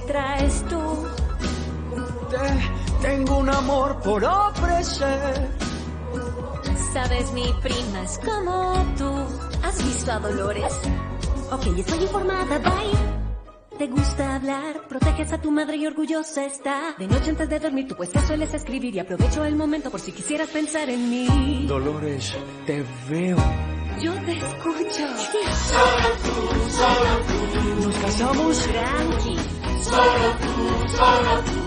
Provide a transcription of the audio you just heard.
traes tú. Tengo un amor por ofrecer. Sabes, mi prima es como tú. ¿Has visto a Dolores? Ok, estoy informada, bye. Te gusta hablar, proteges a tu madre y orgullosa está. De noche antes de dormir tu poesía sueles escribir y aprovecho el momento por si quisieras pensar en mí. Dolores, te veo. Yo te escucho. ¿Nos casamos? Tranqui. Solo tú,